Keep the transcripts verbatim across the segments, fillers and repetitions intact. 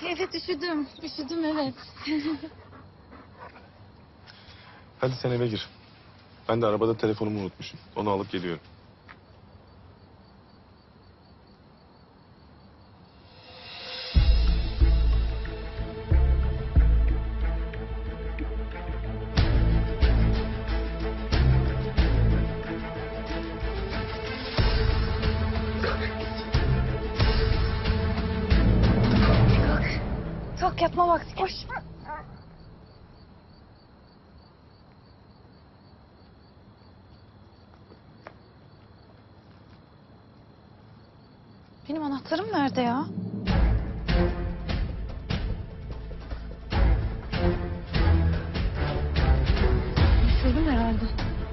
Evet üşüdüm. Üşüdüm evet. Hadi sen eve gir. Ben de arabada telefonumu unutmuşum. Onu alıp geliyorum. Kalk yapma vakti. Koş. Benim anahtarım nerede ya? Düşürdüm herhalde.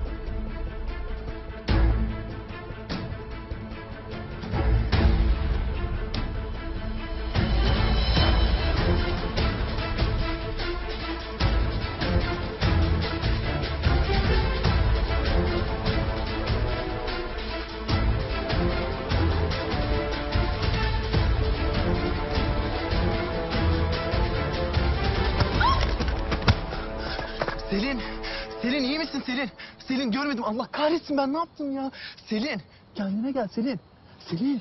Selin, Selin iyi misin Selin? Selin görmedim, Allah kahretsin, ben ne yaptım ya? Selin, kendine gel Selin. Selin.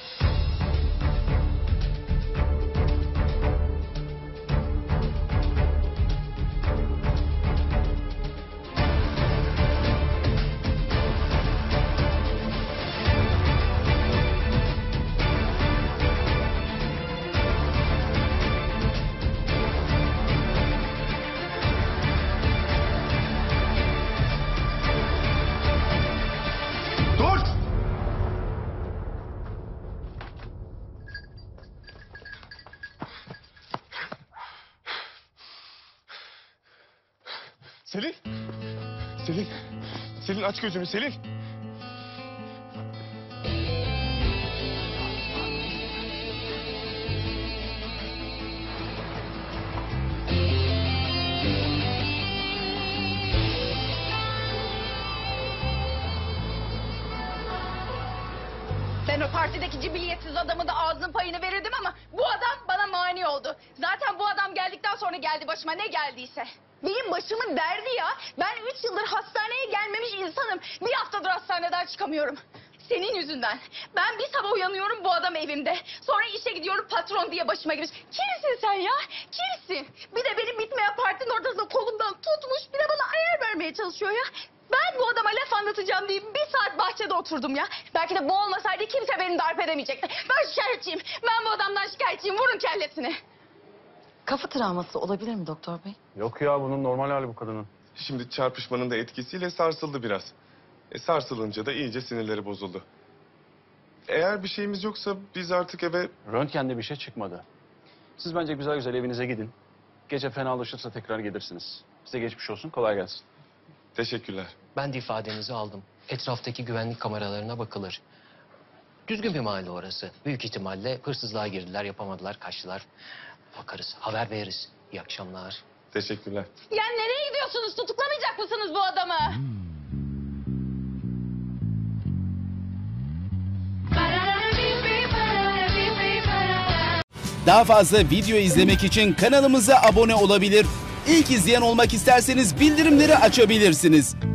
Dur! Selin! Selin! Selin aç gözünü Selin! Ben o partideki cibiliyetsiz adamı da ağzının payını verirdim ama bu adam bana mani oldu. Zaten bu adam geldikten sonra geldi başıma ne geldiyse. Benim başımın derdi ya. Ben üç yıldır hastaneye gelmemiş insanım. Bir haftadır hastaneden çıkamıyorum. Senin yüzünden. Ben bir sabah uyanıyorum bu adam evimde. Sonra işe gidiyorum patron diye başıma girmiş. Kimsin sen ya? Kimsin? Bir de benim bitmeyen partinin ortasında kolumdan tutmuş. Bir de bana ayar vermeye çalışıyor ya. Ben bu adama laf anlatacağım diye bir saat bahçede oturdum ya. Belki de bu olmasaydı kimse beni darp edemeyecekti. Ben şikayetçiyim. Ben bu adamdan şikayetçiyim. Vurun kellesini. Kafa travması olabilir mi doktor bey? Yok ya bunun normal hali bu kadının. Şimdi çarpışmanın da etkisiyle sarsıldı biraz. E, sarsılınca da iyice sinirleri bozuldu. Eğer bir şeyimiz yoksa biz artık eve... Röntgende bir şey çıkmadı. Siz bence güzel güzel evinize gidin. Gece fenalaşırsa tekrar gelirsiniz. Size geçmiş olsun, kolay gelsin. Teşekkürler. Ben de ifadenizi aldım. Etraftaki güvenlik kameralarına bakılır. Düzgün bir mahalle orası. Büyük ihtimalle hırsızlığa girdiler, yapamadılar, kaçtılar. Bakarız, haber veririz. İyi akşamlar. Teşekkürler. Ya nereye gidiyorsunuz? Tutuklamayacak mısınız bu adamı? Daha fazla video izlemek için kanalımıza abone olabilir. İlk izleyen olmak isterseniz bildirimleri açabilirsiniz.